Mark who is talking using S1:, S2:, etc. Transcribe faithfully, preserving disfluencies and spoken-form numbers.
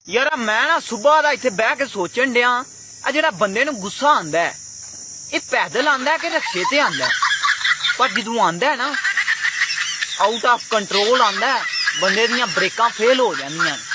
S1: यार मैं ना सुबह दा इत्थे बह के सोचन डिया आ जेड़ा बंदे नूं गुस्सा आंदा है ये पैदल आंदा है कि रिक्शे ते आंदा है। पर जदों आंदा है ना आउट ऑफ कंट्रोल आंदा है, बंदे दियां ब्रेकां फेल हो जांदियां।